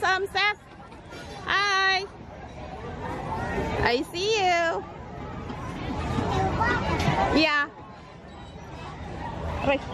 welcome, Seth. Hi. I see you. Yeah. Right.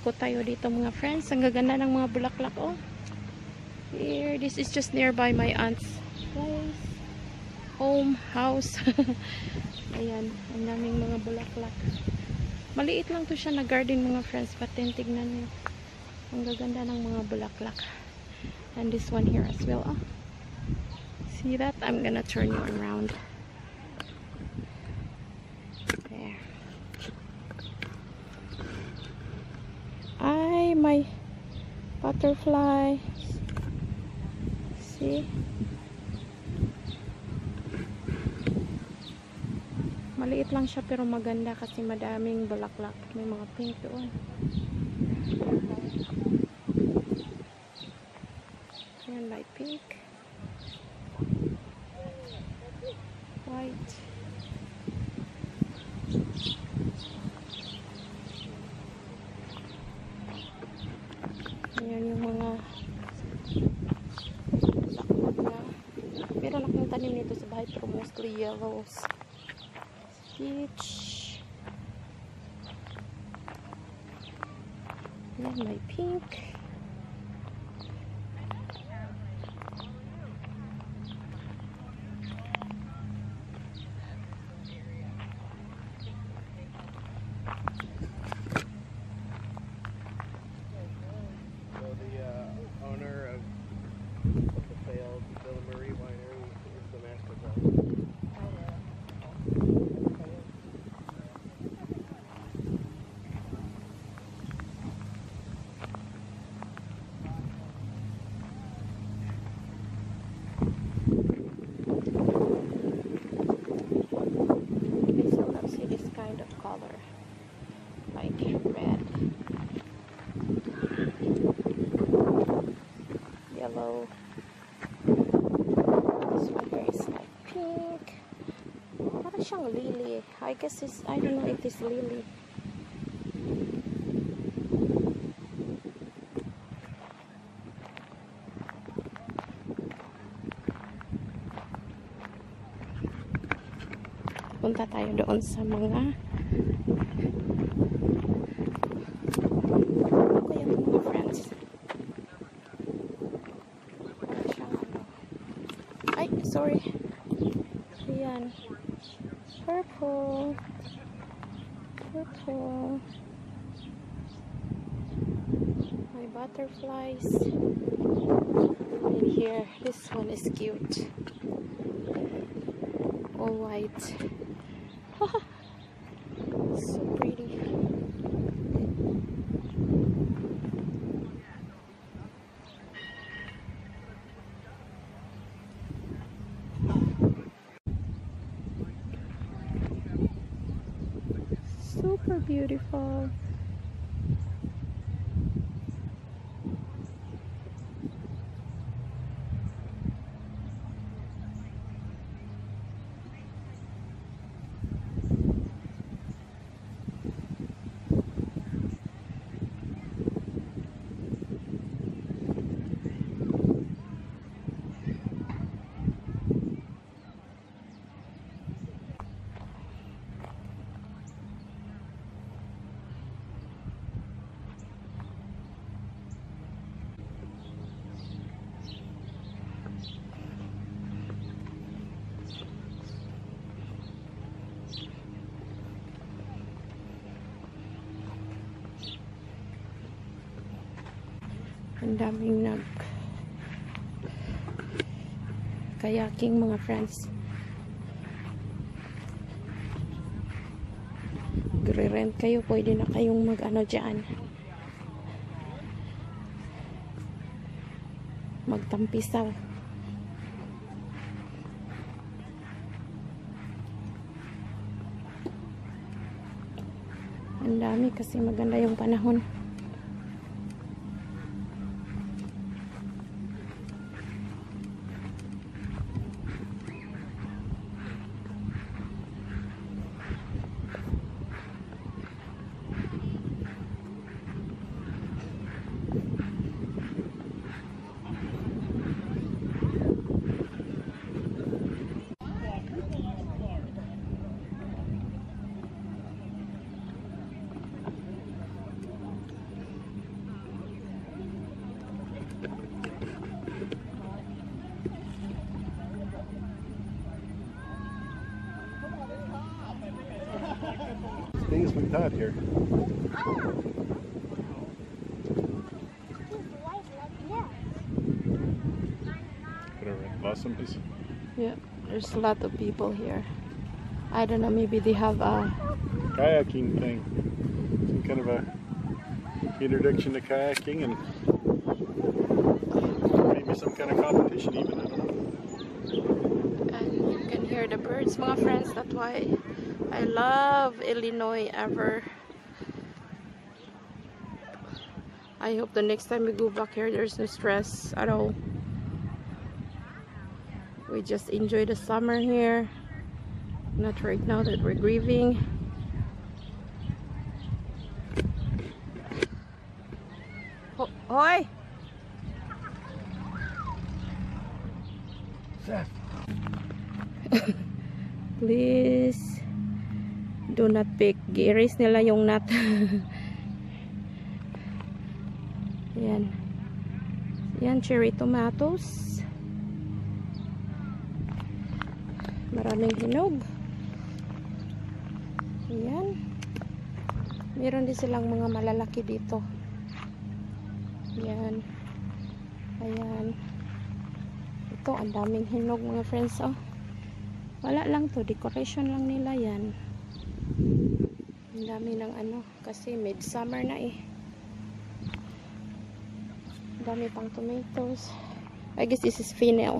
ikot tayo dito mga friends. Ang gaganda ng mga bulaklak, oh. Here, this is just nearby my aunt's place. Home, house. Ayan, ang daming mga bulaklak. Maliit lang to siya na garden mga friends. But then, tignan nyo. Ang gaganda ng mga bulaklak. And this one here as well, oh. See that? I'm gonna turn you around. There. Ay, my butterfly. See? Maliit lang siya pero maganda kasi madaming bulaklak. May mga pink doon. Ayan, may pink. White. Ayan yung mga bulaklak na. Meron akong tanim nito sa bahay pero mostly yellows. Peach. Ayan, may pink. Yellow. This one here is like pink. Parang siyang lily. I guess it's, I don't know if it's lily. Punta tayo doon sa mga mga friends. Ay, sorry. Ayan. Purple. Purple. My butterflies. And here, this one is cute. All white. So pretty. Super beautiful. Ang daming kayaking mga friends. Gre-rent kayo, pwede na kayong mag-ano dyan. Magtampisaw. Ang dami kasi maganda yung panahon. As big as we thought here. Whatever blossom is. Yeah, there's a lot of people here. I don't know, maybe they have a Kayaking thing. Some kind of a introduction to kayaking and maybe some kind of competition even, I don't know. and you can hear the birds, mga friends. That's why I love Illinois ever. I hope the next time we go back here, there's no stress at all. We just enjoy the summer here. Not right now that we're grieving. Hoy! Seth. Please do not pick. Gi-erase nila yung nut. Yan. Yan, cherry tomatoes. Maraming hinog. Yan. Meron din silang mga malalaki dito. Yan. Ayan. Ito, ang daming hinog mga friends. Oh. Wala lang to. Decoration lang nila yan. Ang dami ng ano. Kasi midsummer na eh. Ang dami pang tomatoes. I guess this is fennel.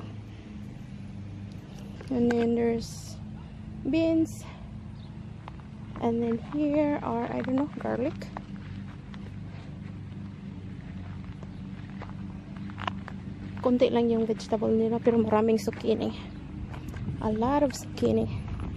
And then there's beans. And then here are, I don't know, garlic. Konti lang yung vegetable nila pero maraming zucchini. A lot of zucchini.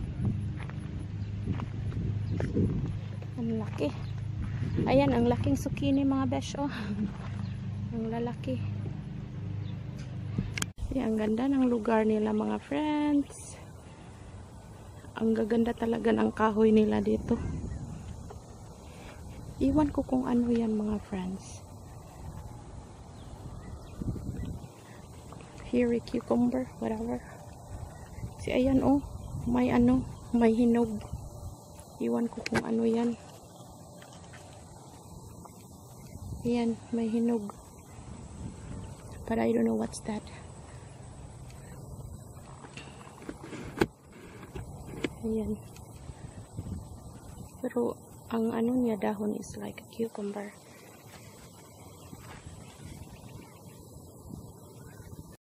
Ang laki. Ayan, ang laking zucchini mga besh. Oh. Ang lalaki. Ayan, ang ganda ng lugar nila mga friends. Ang gaganda talaga ng kahoy nila dito. Iwan ko kung ano yan mga friends. Here, a cucumber, whatever. Si ayan oh, may ano, may hinog. Iwan ko kung ano yan. Ayan, may hinog. But I don't know what's that. Ayan. Pero ang ano niya dahon is like a cucumber.